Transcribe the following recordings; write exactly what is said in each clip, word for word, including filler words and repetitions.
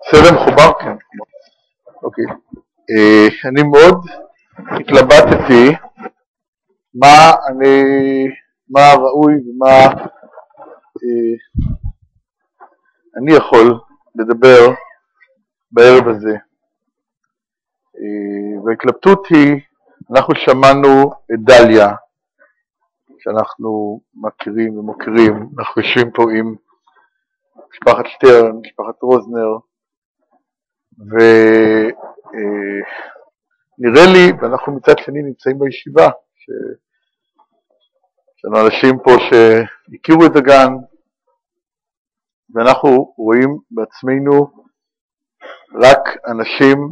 סרם חובר, כן. אוקיי. אה, אני מאוד התלבטתי מה אני, מה ראוי ומה אה, אני יכול לדבר בערב הזה. אה, וההתלבטות היא, אנחנו שמענו את דליה, שאנחנו מכירים ומוכרים, אנחנו יושבים פה עם משפחת שטרן, משפחת רוזנר, ונראה לי, ואנחנו מצד שני נמצאים בישיבה, יש לנו אנשים פה שהכירו את דגן, ואנחנו רואים בעצמנו רק אנשים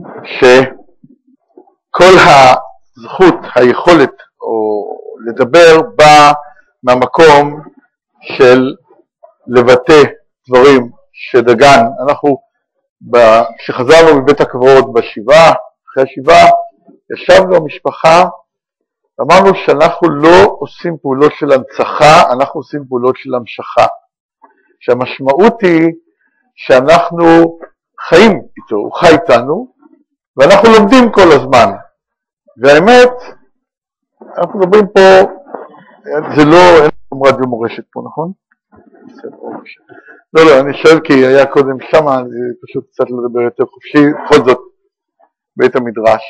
שכל הזכות, היכולת, או לדבר בא מהמקום של לבטא דברים שדגן, אנחנו כשחזרנו מבית הקברות בשבעה, אחרי השבעה, ישבנו המשפחה, אמרנו שאנחנו לא עושים פעולות של הנצחה, אנחנו עושים פעולות של המשכה. שהמשמעות היא שאנחנו חיים איתו, הוא חי איתנו, ואנחנו לומדים כל הזמן. והאמת, אנחנו מדברים פה, זה לא, אין לנו רדיו מורשת פה, נכון? לא, לא, אני שואל כי היה קודם שמה, אני פשוט קצת לדבר יותר חופשי, בכל זאת, בית המדרש.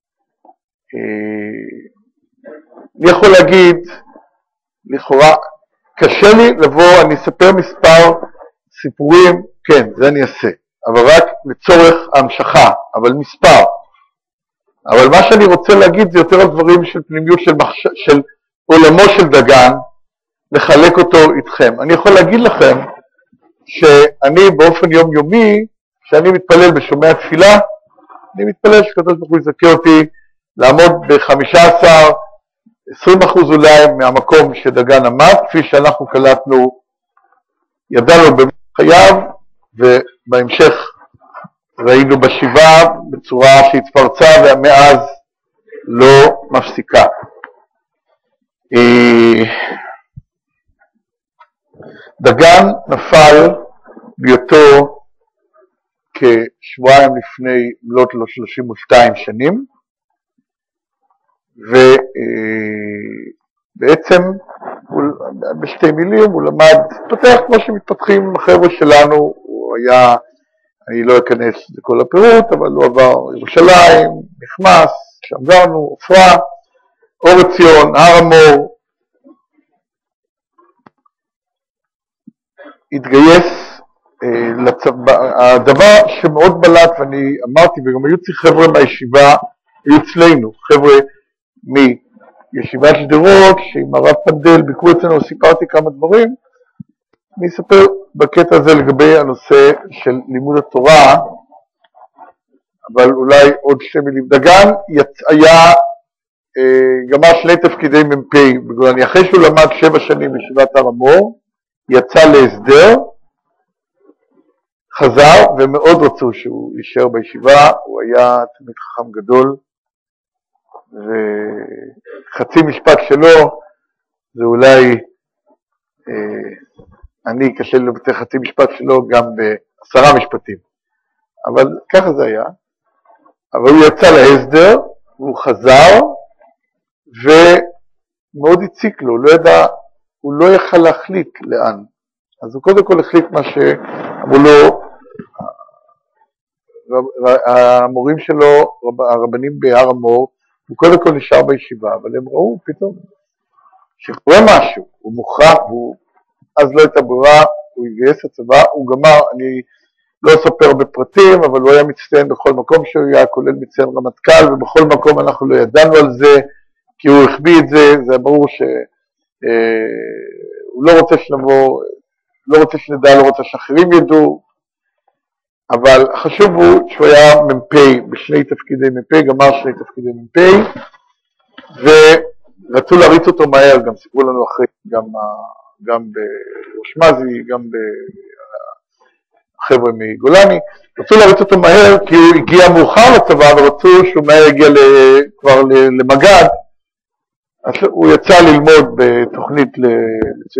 אני יכול להגיד, לכאורה, קשה לי לבוא, אני אספר מספר סיפורים, כן, זה אני אעשה, אבל רק לצורך ההמשכה, אבל מספר. אבל מה שאני רוצה להגיד זה יותר על דברים של פנימיות של, מחש... של עולמו של דגן, לחלק אותו איתכם. אני יכול להגיד לכם שאני באופן יומיומי, כשאני מתפלל בשומע תפילה, אני מתפלל שקדוש ברוך הוא יזכה אותי לעמוד ב-חמישה עשר, עשרים אחוז אולי מהמקום שדגן עמד, כפי שאנחנו קלטנו, ידענו בחייו, ובהמשך ראינו בשבעה בצורה שהתפרצה ומאז לא מפסיקה. דגן נפל בהיותו כשבועיים לפני מלאת לו שלושים ושתיים שנים, ובעצם בשתי מילים הוא למד, פתח כמו שמתפתחים החבר'ה שלנו, הוא היה, אני לא אכנס לכל הפירוט, אבל הוא עבר ירושלים, נכנס, שם גרנו, עופרה, אור עציון, הר המור, התגייס אה, לצבא. הדבר שמאוד בלט, ואני אמרתי, וגם היו צריך חבר'ה מהישיבה, היו אצלנו, חבר'ה מישיבת שדרות, שעם הרב פנדל ביקרו אצלנו, סיפרתי כמה דברים, אני אספר בקטע הזה לגבי הנושא של לימוד התורה, אבל אולי עוד שתי מילים. דגן יצ... היה אה, גמר שני תפקידי מ"פ בגולני, אחרי שהוא למד שבע שנים בישיבת הר המור, יצא להסדר, חזר, ומאוד רצו שהוא יישאר בישיבה, הוא היה תלמיד חכם גדול, וחצי משפט שלו, זה אולי, אה, אני קשה לבטא חצי משפט שלו גם בעשרה משפטים, אבל ככה זה היה, אבל הוא יצא להסדר, והוא חזר, ומאוד הציק לו, הוא לא ידע, הוא לא יכל להחליט לאן. אז הוא קודם כל החליט מה שאמרו לו, המורים שלו, הרבנים בהר המור, הוא קודם כל נשאר בישיבה, אבל הם ראו פתאום שקורה משהו, הוא מוכרח, והוא, אז לא הייתה ברירה, הוא התגייס לצבא, הוא גמר, אני לא אספר בפרטים, אבל הוא היה מצטיין בכל מקום שהוא היה, כולל מצטיין רמטכ"ל, ובכל מקום אנחנו לא ידענו על זה, כי הוא החביא את זה, זה ברור ש... הוא לא רוצה שנבוא, לא רוצה שנדע, לא רוצה שאחרים ידעו, אבל החשוב הוא שהוא היה מ"פ בשני תפקידי מ"פ, גמר שני תפקידי מ"פ, ורצו להריץ אותו מהר, גם סיפרו לנו אחרי, גם, גם בראש מזי, גם בחבר'ה מגולני, רצו להריץ אותו מהר כי הוא הגיע מאוחר לצבא, ורצו שהוא מהר הגיע כבר למג"ד, אז הוא יצא ללמוד בתוכנית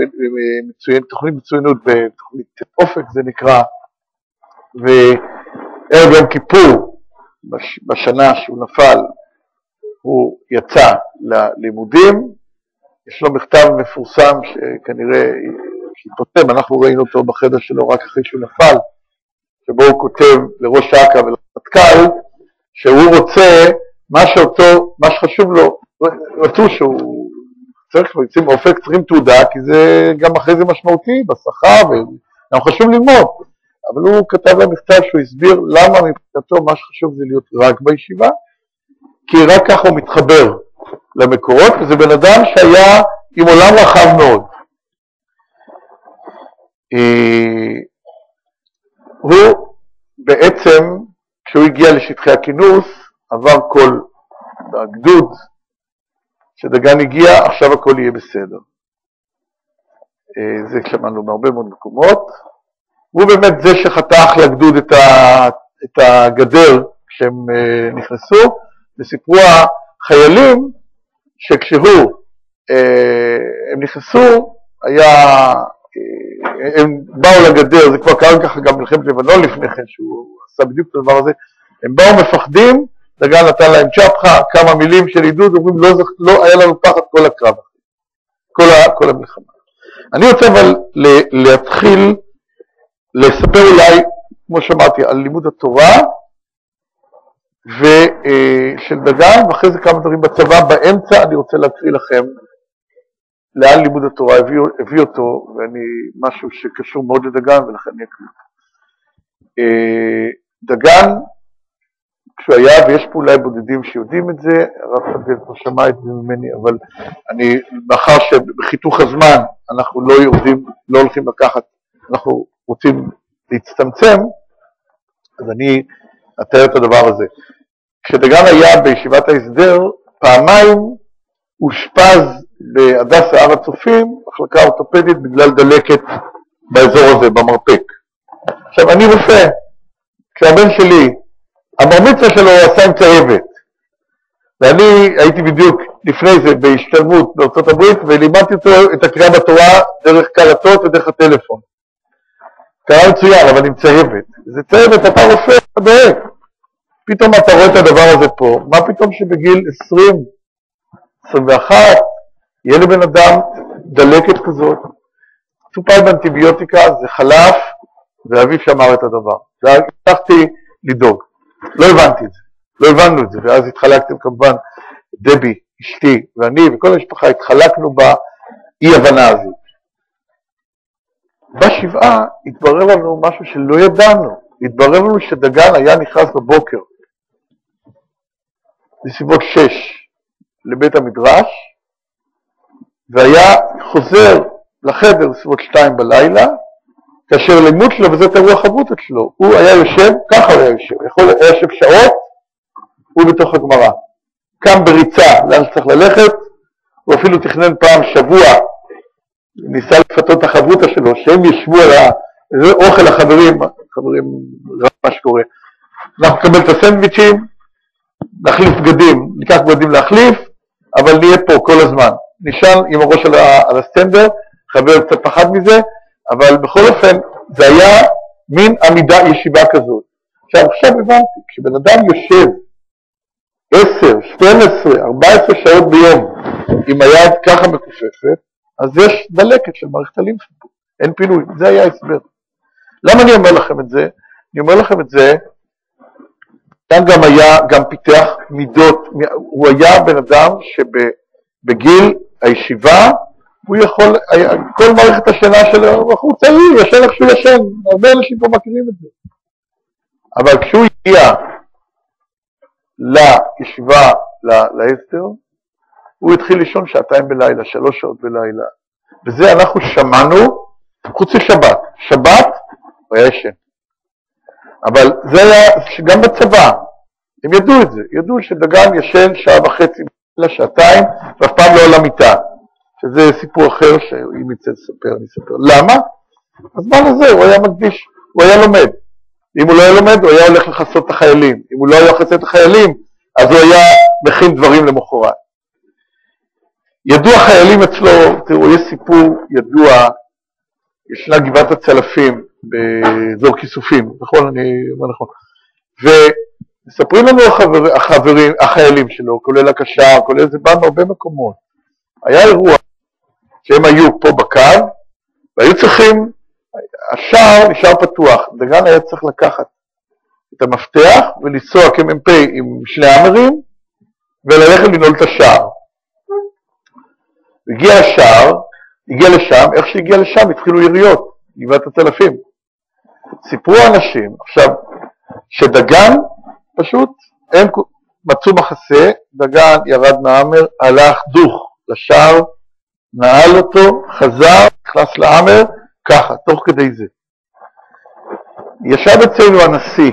מצוין, תוכנית מצוינות בתוכנית אופק זה נקרא, ערב יום כיפור, בש, בשנה שהוא נפל, הוא יצא ללימודים, יש לו מכתב מפורסם שכנראה התפרסם, אנחנו ראינו אותו בחדר שלו רק אחרי שהוא נפל, שבו הוא כותב לראש אכ"א ולרמטכ"ל, שהוא רוצה מה שאותו, מה שחשוב לו, רצו שהוא צריך, יוצאים אופק, צריכים תעודה, כי זה גם אחרי זה משמעותי, בשכר, וגם חשוב ללמוד. אבל הוא כתב להם מכתב שהוא הסביר למה מבחינתו מה שחשוב זה להיות רק בישיבה, כי רק ככה הוא מתחבר למקורות, וזה בן אדם שהיה עם עולם רחב מאוד. הוא בעצם, כשהוא הגיע לשטחי הכינוס, עבר כל הגדוד, שדגן הגיע, עכשיו הכל יהיה בסדר. זה שמענו בהרבה מאוד מקומות. הוא באמת זה שחתך לגדוד את, ה, את הגדר כשהם נכנסו, וסיפרו החיילים שכשהוא, הם נכנסו, היה, הם באו לגדר, זה כבר קרה ככה גם מלחמת לבנון לפני כן, שהוא עשה בדיוק את הדבר הזה, הם באו מפחדים, דגן נתן להם צ'פחה, כמה מילים של עידוד, אומרים, לא, לא היה לנו פחד כל הקרב, כל, ה, כל המלחמה. אני רוצה אבל להתחיל לספר אולי, כמו שאמרתי, על לימוד התורה ושל דגן, ואחרי זה כמה דברים בצבא. באמצע אני רוצה להקריא לכם לאן לימוד התורה הביא, הביא אותו, ואני משהו שקשור מאוד לדגן, ולכן אני אקריא. דגן, כשהוא היה, ויש פה אולי בודדים שיודעים את זה, הרב סגל כבר שמע את זה ממני, אבל אני, מאחר שבחיתוך הזמן אנחנו לא יורדים, לא הולכים לקחת, אנחנו רוצים להצטמצם, אז אני אתאר את הדבר הזה. כשדגן היה בישיבת ההסדר, פעמיים אושפז בהדסה הר הצופים, מחלקה אורתופדית בגלל דלקת באזור הזה, במרפק. עכשיו, אני רופא, כשהבן שלי, הבר מצווה שלו הוא עשה עם צהבת, ואני הייתי בדיוק לפני זה בהשתלמות בארצות הברית, ולימדתי אותו את הקריאה בתורה דרך קלטות ודרך הטלפון. קרא מצוין, אבל עם צהבת. זה צהבת, אתה רופא, אתה דואג. פתאום אתה רואה את הדבר הזה פה, מה פתאום שבגיל עשרים, עשרים ואחת, יהיה לבן אדם דלקת כזאת, טופל באנטיביוטיקה, זה חלף, ואביו שאמר את הדבר. והצלחתי לדאוג. לא הבנתי את זה, לא הבנו את זה, ואז התחלקתם כמובן, דבי, אשתי ואני וכל המשפחה, התחלקנו באי הבנה הזאת. בשבעה התברר לנו משהו שלא ידענו, התברר לנו שדגן היה נכנס בבוקר, בסביבות שש, לבית המדרש, והיה חוזר לחדר בסביבות שתיים בלילה, כאשר לימוד שלו, וזאת הרוח חברותא שלו, הוא היה יושב, ככה הוא היה יושב, יכול, היה יושב שעות, הוא בתוך הגמרא. קם בריצה, לאן שצריך ללכת, הוא אפילו תכנן פעם שבוע, ניסה לפתות את החברותא שלו, שהם ישבו על האוכל החברים, חברים, רב מה שקורה. אנחנו נקבל את הסנדוויצ'ים, נחליף בגדים, ניקח בגדים להחליף, אבל נהיה פה כל הזמן. נשאל עם הראש על, על הסטנדר, חבר קצת פחד מזה, אבל בכל אופן זה היה מין עמידה ישיבה כזאת. עכשיו, עכשיו הבנתי, כשבן אדם יושב עשר, שתים עשרה, ארבע עשרה שעות ביום עם היד ככה מכופפת, אז יש דלקת של מערכת הלימפה פה, אין פינוי, זה היה הסבר. למה אני אומר לכם את זה? אני אומר לכם את זה, כאן גם היה, גם פיתח מידות, הוא היה בן אדם שבגיל הישיבה, הוא יכול, כל מערכת השינה שלו, הוא צעיר, ישן איך שהוא ישן, הרבה אנשים פה מכירים את זה. אבל כשהוא הגיע לישיבה, להסדר, הוא התחיל לישון שעתיים בלילה, שלוש שעות בלילה. וזה אנחנו שמענו, חוץ לשבת. שבת, הוא היה ישן. אבל זה היה, גם בצבא, הם ידעו את זה, ידעו שדגן ישן שעה וחצי, לשעתיים, ואף פעם לא על המיטה. שזה סיפור אחר שאם יצא לספר, אני אספר. למה? הזמן הזה הוא היה מקדיש, הוא היה לומד. אם הוא לא היה לומד, הוא היה הולך לחסות את החיילים. אם הוא לא היה לחסות את החיילים, אז הוא היה מכין דברים למחרת. ידוע חיילים אצלו, תראו, יש סיפור ידוע, ישנה גבעת הצלפים באזור כיסופים, נכון? אני אומר נכון. ומספרים לנו החבר, החברים, החיילים שלו, כולל הקשר, כולל זה בא מהרבה מקומות. היה אירוע שהם היו פה בקו, והיו צריכים, השער נשאר פתוח, דגן היה צריך לקחת את המפתח ולנסוע כמ"פ עם שני האמרים, וללכת לנעול את השער. הגיע השער, הגיע לשם, איך שהגיע לשם התחילו יריות, גבעת הצלפים. סיפרו האנשים, עכשיו, שדגן פשוט, הם מצאו מחסה, דגן ירד מהאמר, הלך דוך לשער, נעל אותו, חזר, נכנס לאמר, ככה, תוך כדי זה. ישב אצלנו הנשיא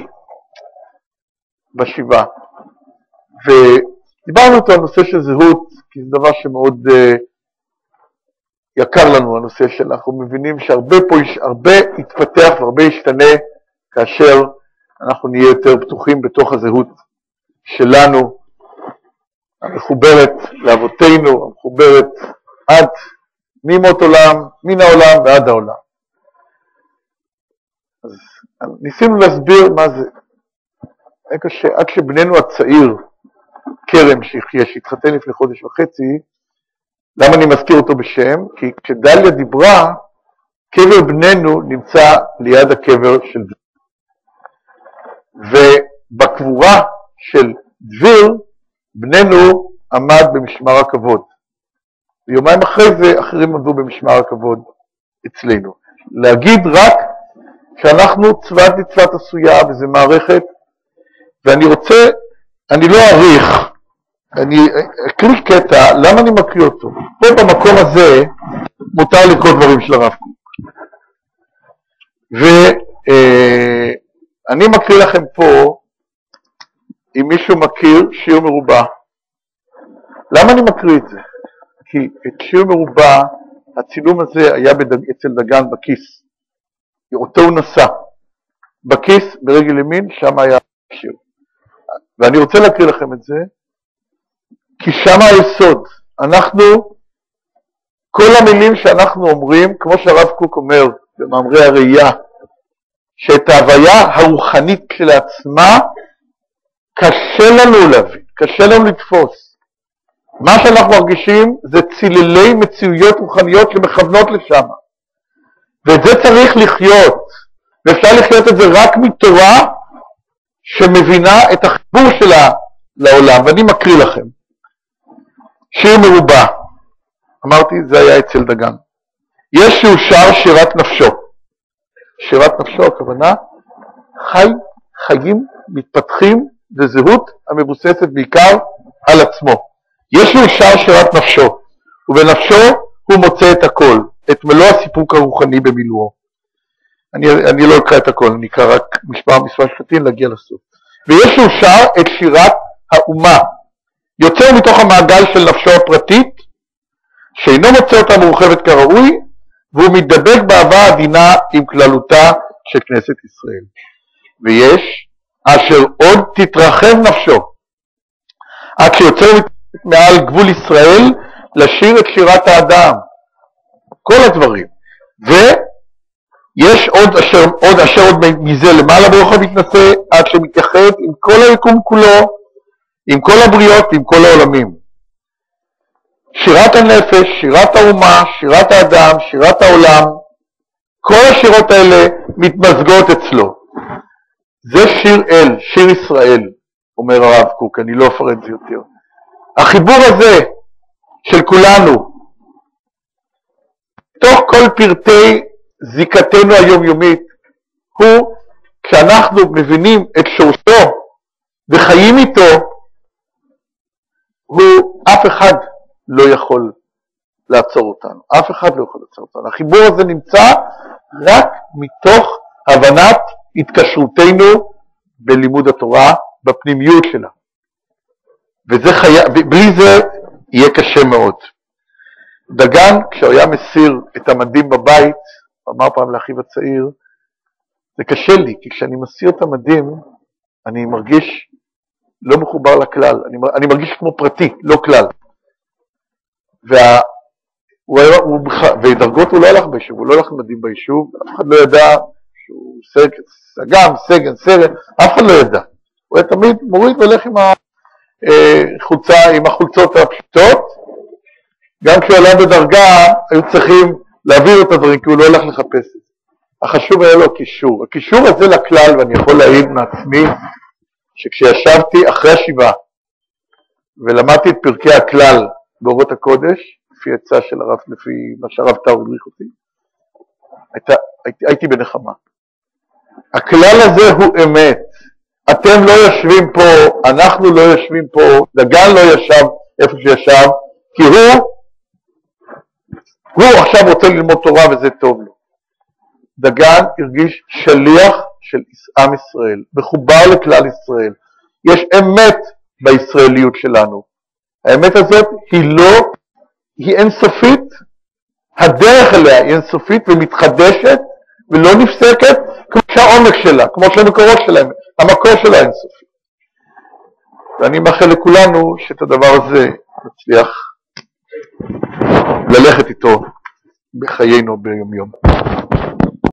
בשבעה, ודיברנו אותו על נושא של זהות, כי זה דבר שמאוד uh, יקר לנו, הנושא של אנחנו מבינים שהרבה פה, הרבה יתפתח והרבה ישתנה, כאשר אנחנו נהיה יותר פתוחים בתוך הזהות שלנו, המחוברת לאבותינו, המחוברת עד ממות עולם, מן העולם ועד העולם. אז ניסינו להסביר מה זה. עד שבננו הצעיר, כרם שיחיה, שהתחתן לפני חודש וחצי, למה אני מזכיר אותו בשם? כי כשדליה דיברה, קבר בננו נמצא ליד הקבר של דביר. ובקבורה של דביר, בננו עמד במשמר הכבוד. ויומיים אחרי זה, אחרים עמדו במשמר הכבוד אצלנו. להגיד רק שאנחנו צוות מצוות עשויה, וזו מערכת, ואני רוצה, אני לא אעריך, אני אקריא קטע, למה אני מקריא אותו? פה במקום הזה מותר לקרוא דברים של הרב קוק. ואני מקריא לכם פה, אם מישהו מכיר, שיר מרובע. למה אני מקריא את זה? כי את שיר מרובע, הצילום הזה היה בדג... אצל דגן בכיס. אותו הוא נסע. בכיס, ברגל ימין, שם היה שיר. ואני רוצה להקריא לכם את זה, כי שם היסוד. אנחנו, כל המילים שאנחנו אומרים, כמו שהרב קוק אומר במאמרי הראייה, שאת ההוויה הרוחנית כשלעצמה, קשה לנו להבין, קשה לנו לתפוס. מה שאנחנו מרגישים זה ציללי מציאויות רוחניות שמכוונות לשם. ואת זה צריך לחיות, ואפשר לחיות את זה רק מתורה שמבינה את החיבור שלה לעולם, ואני מקריא לכם. שיר מרובע, אמרתי זה היה אצל דגן. יש שהוא שר שירת נפשו. שירת נפשו הכוונה, חי, חיים, מתפתחים, וזהות המבוססת בעיקר על עצמו. יש שהוא שר שירת נפשו, ובנפשו הוא מוצא את הכל, את מלוא הסיפוק הרוחני במילואו. אני, אני לא אקרא את הכל, אני אקרא רק מספר מספר שפטים להגיע לסוף. ויש שהוא שר את שירת האומה, יוצר מתוך המעגל של נפשו הפרטית, שאינו מוצא אותה מורחבת כראוי, והוא מתדבק באהבה עדינה עם כללותה של כנסת ישראל. ויש אשר עוד תתרחב נפשו, עד שיוצר מעל גבול ישראל לשיר את שירת האדם, כל הדברים. ויש עוד אשר עוד, אשר עוד מזה למעלה ברוך המתנשא, עד שמתייחד עם כל היקום כולו, עם כל הבריות ועם כל העולמים. שירת הנפש, שירת האומה, שירת האדם, שירת העולם, כל השירות האלה מתמזגות אצלו. זה שיר אל, שיר ישראל, אומר הרב קוק, אני לא אפרט זה יותר. החיבור הזה של כולנו, תוך כל פרטי זיקתנו היומיומית, הוא כשאנחנו מבינים את שורשו וחיים איתו, הוא אף אחד לא יכול לעצור אותנו. אף אחד לא יכול לעצור אותנו. החיבור הזה נמצא רק מתוך הבנת התקשרותנו בלימוד התורה, בפנימיות שלה. וזה חי... בלי זה יהיה קשה מאוד. דגן, כשהוא היה מסיר את המדים בבית, אמר פעם לאחיו הצעיר, זה קשה לי, כי כשאני מסיר את המדים, אני מרגיש לא מחובר לכלל, אני, אני מרגיש כמו פרטי, לא כלל. וה... הוא היה... הוא... ודרגות הוא לא הלך ביישוב, הוא לא הלך מדים ביישוב, אף אחד לא ידע שהוא סג... סגם, סגן, סרן, אף אחד לא ידע. הוא היה תמיד מוריד והולך עם החולצה, עם החולצות הפשוטות. גם כשהוא עלה בדרגה, היו צריכים להעביר את הדברים, כי הוא לא הולך לחפש את זה. החשוב היה לו הקישור. הקישור הזה לכלל, ואני יכול להעיד מעצמי, שכשישבתי אחרי השבעה, ולמדתי את פרקי הכלל באורות הקודש, לפי עצה של הרב, לפי מה שהרב טאו הדריך אותי, הייתה, הייתי, הייתי בנחמה. הכלל הזה הוא אמת. אתם לא יושבים פה, אנחנו לא יושבים פה, דגן לא ישב איפה שישב, כי הוא, הוא עכשיו רוצה ללמוד תורה וזה טוב לו. דגן הרגיש שליח של עם ישראל, מחובר לכלל ישראל. יש אמת בישראליות שלנו. האמת הזאת היא לא, היא אינסופית, הדרך אליה היא אינסופית ומתחדשת ולא נפסקת כמו שהעומק שלה, כמו שהמקורות שלהם, המקור שלה אינסופי. ואני מאחל לכולנו שאת הדבר הזה נצליח ללכת איתו בחיינו ביום יום.